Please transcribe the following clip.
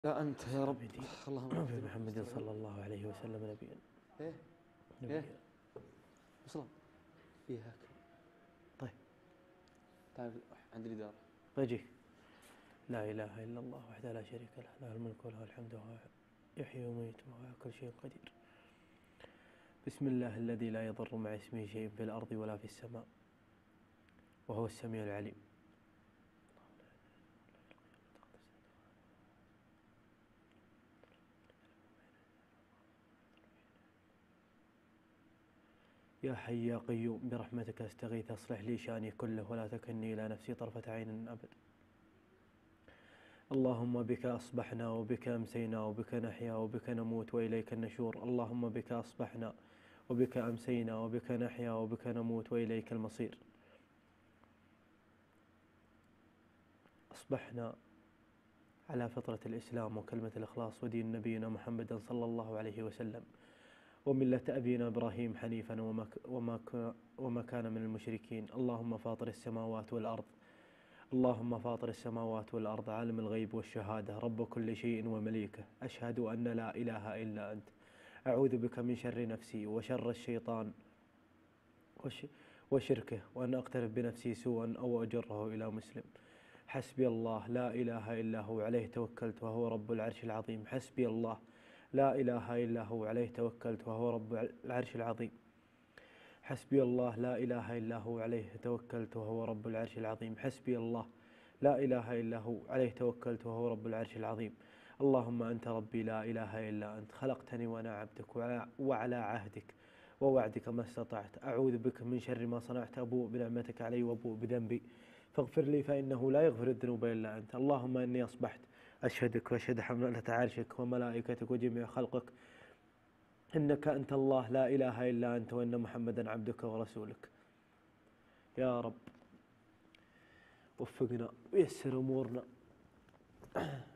لا أنت يا رب. اللهم في محمد صلى الله عليه وسلم نبيا. إيه وصل فيها هكذا. طيب تعال عند الإدارة. بجي. لا إله إلا الله وحده لا شريك له، له الملك وله الحمد وهو يحيي ويميت وهو على كل شيء قدير. بسم الله الذي لا يضر مع اسمه شيء في الأرض ولا في السماء وهو السميع العليم. يا حي يا قيوم برحمتك أستغيث أصلح لي شأني كله ولا تكلني إلى نفسي طرفة عين أبد. اللهم بك أصبحنا وبك أمسينا وبك نحيا وبك نموت وإليك النشور. اللهم بك أصبحنا وبك أمسينا وبك نحيا وبك نموت وإليك المصير. أصبحنا على فطرة الإسلام وكلمة الإخلاص ودين نبينا محمد صلى الله عليه وسلم وملة أبينا إبراهيم حنيفا وما كان من المشركين. اللهم فاطر السماوات والأرض، اللهم فاطر السماوات والأرض عالم الغيب والشهادة رب كل شيء ومليكه، أشهد أن لا إله إلا أنت، أعوذ بك من شر نفسي وشر الشيطان وشركه وأن أقترف بنفسي سوءا أو أجره إلى مسلم. حسبي الله لا إله إلا هو عليه توكلت وهو رب العرش العظيم. حسبي الله لا إله إلا هو عليه توكلت وهو رب العرش العظيم. حسبي الله لا إله إلا هو عليه توكلت وهو رب العرش العظيم. حسبي الله لا إله إلا هو عليه توكلت وهو رب العرش العظيم. اللهم أنت ربي لا إله إلا أنت، خلقتني وأنا عبدك وعلى عهدك ووعدك ما استطعت، أعوذ بك من شر ما صنعت، أبوء بنعمتك علي وأبوء بذنبي فاغفر لي فإنه لا يغفر الذنوب إلا أنت. اللهم إني أصبحت أشهدك وأشهد حملة عرشك وملائكتك وجميع خلقك إنك أنت الله لا إله إلا أنت وإن محمدا عبدك ورسولك. يا رب وفقنا ويسر أمورنا.